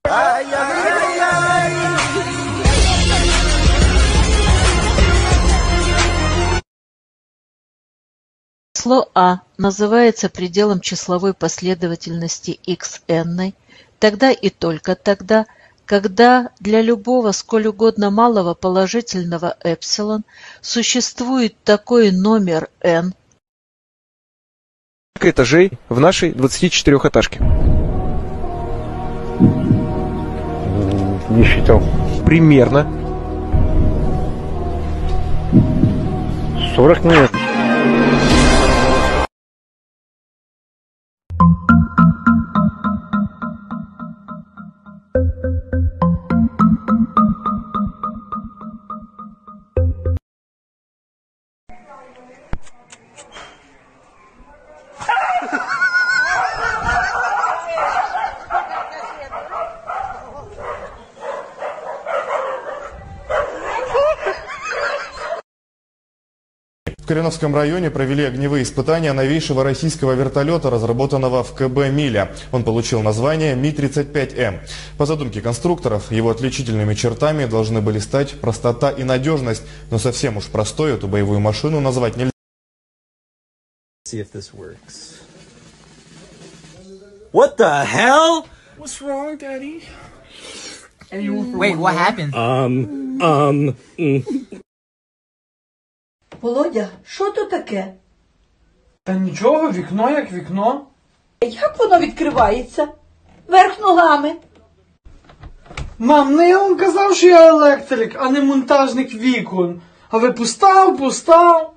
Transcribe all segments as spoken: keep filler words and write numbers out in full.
Число А называется пределом числовой последовательности xn, тогда и только тогда, когда для любого сколь угодно малого положительного эпсилон существует такой номер n. Сколько этажей в нашей двадцатичетырёхэтажке? Не считал. Примерно. сорок, наверное. В Кореновском районе провели огневые испытания новейшего российского вертолета, разработанного в ка бэ «Миля». Он получил название Ми тридцать пять эм. По задумке конструкторов, его отличительными чертами должны были стать простота и надежность, но совсем уж простой эту боевую машину назвать нельзя. What the hell? What's wrong, Daddy? Wait, what happened? Um, um, mm. Володя, що то таке? Та нічого, вікно як вікно. Як воно відкривається? Верх ногами. Мам, ну я вам казав, що я електрик, а не монтажник вікон. А ви пустав, пустав.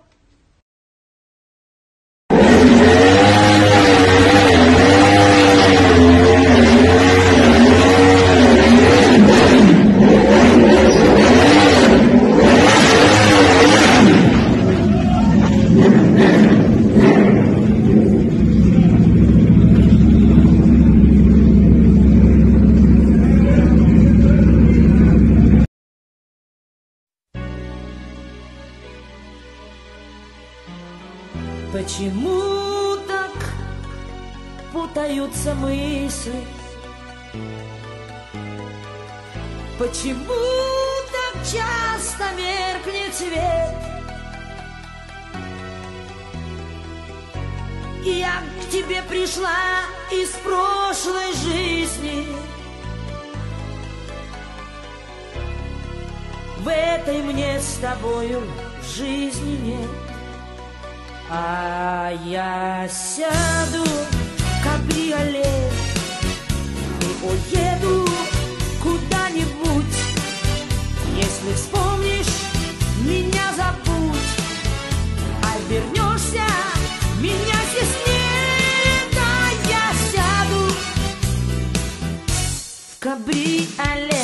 Почему так путаются мысли? Почему так часто меркнет свет? Я к тебе пришла из прошлой жизни. В этой мне с тобою жизни нет. А я сяду в кабриолет и уеду куда-нибудь. Если вспомнишь, меня забудь, а вернешься, меня здесь нет. А я сяду в кабриолет.